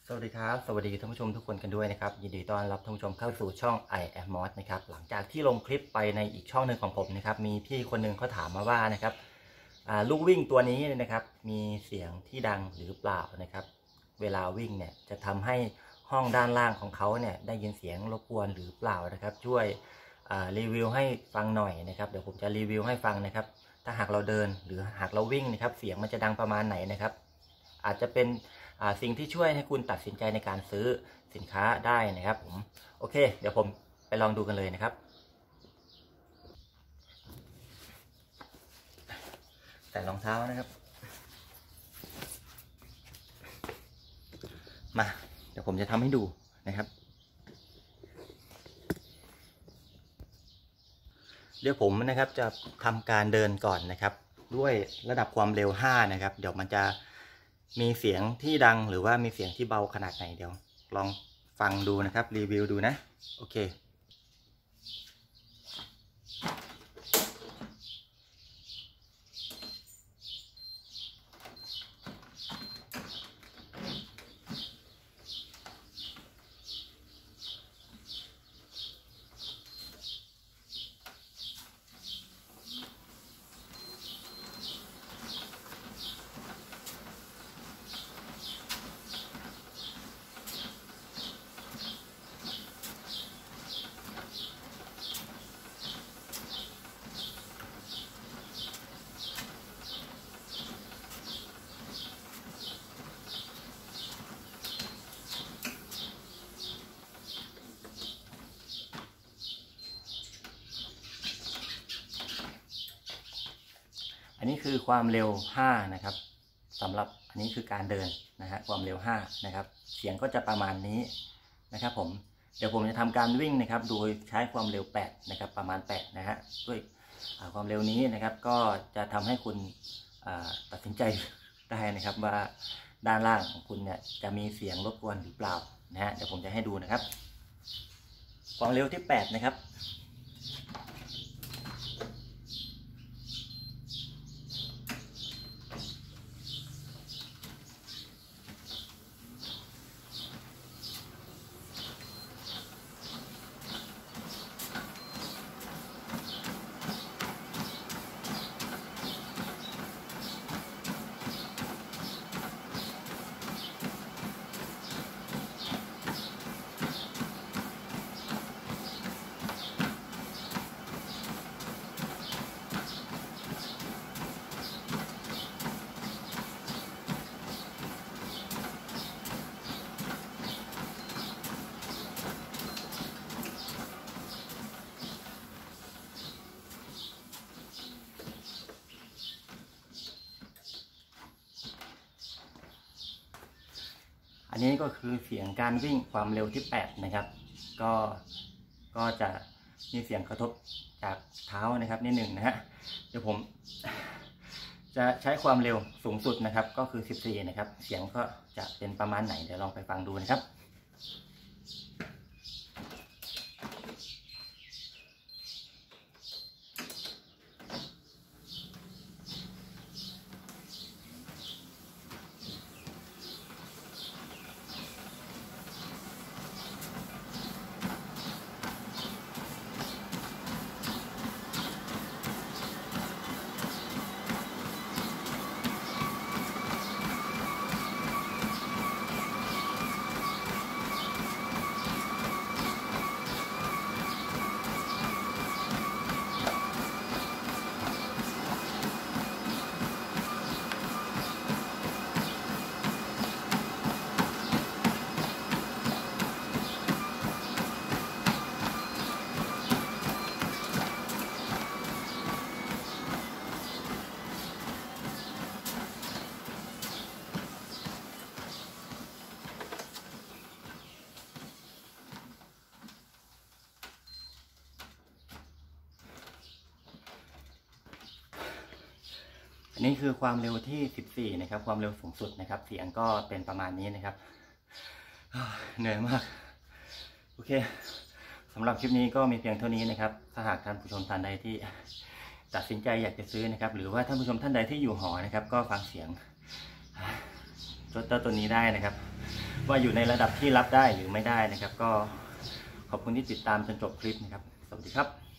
สวัสดีครับสวัสดีท่านผู้ชมทุกคนกันด้วยนะครับยินดีต้อนรับท่านผู้ชมเข้าสู่ช่อง I am Mod นะครับหลังจากที่ลงคลิปไปในอีกช่องหนึ่งของผมนะครับมีพี่คนหนึ่งเขาถามมาว่านะครับลูกวิ่งตัวนี้นะครับมีเสียงที่ดังหรือเปล่านะครับเวลาวิ่งเนี่ยจะทำให้ห้องด้านล่างของเขาเนี่ยได้ยินเสียงรบกวนหรือเปล่านะครับช่วยรีวิวให้ฟังหน่อยนะครับเดี๋ยวผมจะรีวิวให้ฟังนะครับถ้าหากเราเดินหรือหากเราวิ่งนะครับเสียงมันจะดังประมาณไหนนะครับอาจจะเป็นสิ่งที่ช่วยให้คุณตัดสินใจในการซื้อสินค้าได้นะครับผมโอเคเดี๋ยวผมไปลองดูกันเลยนะครับใส่รองเท้านะครับมาเดี๋ยวผมจะทำให้ดูนะครับเดี๋ยวผมนะครับจะทำการเดินก่อนนะครับด้วยระดับความเร็ว5นะครับเดี๋ยวมันจะมีเสียงที่ดังหรือว่ามีเสียงที่เบาขนาดไหนเดี๋ยวลองฟังดูนะครับรีวิวดูนะโอเคอันนี้คือความเร็ว5นะครับสำหรับอันนี้คือการเดินนะฮะความเร็ว5นะครับเสียงก็จะประมาณนี้นะครับผมเดี๋ยวผมจะทำการวิ่งนะครับโดยใช้ความเร็ว8นะครับประมาณ8นะฮะด้วยความเร็วนี้นะครับก็จะทำให้คุณตัดสินใจได้นะครับว่าด้านล่างของคุณเนี่ยจะมีเสียงรบกวนหรือเปล่านะฮะเดี๋ยวผมจะให้ดูนะครับความเร็วที่8นะครับอันนี้ก็คือเสียงการวิ่งความเร็วที่8นะครับก็จะมีเสียงกระทบจากเท้านะครับนิดหนึ่งนะฮะเดี๋ยวผมจะใช้ความเร็วสูงสุดนะครับก็คือ14นะครับเสียงก็จะเป็นประมาณไหนเดี๋ยวลองไปฟังดูนะครับอันนี้คือความเร็วที่14นะครับความเร็วสูงสุดนะครับเสียงก็เป็นประมาณนี้นะครับเหนื่อยมากโอเคสำหรับคลิปนี้ก็มีเพียงเท่านี้นะครับถ้าหากท่านผู้ชมท่านใดที่ตัดสินใจอยากจะซื้อนะครับหรือว่าท่านผู้ชมท่านใดที่อยู่หอนะครับก็ฟังเสียงรถตัวนี้ได้นะครับว่าอยู่ในระดับที่รับได้หรือไม่ได้นะครับก็ขอบคุณที่ติดตามจนจบคลิปนะครับสวัสดีครับ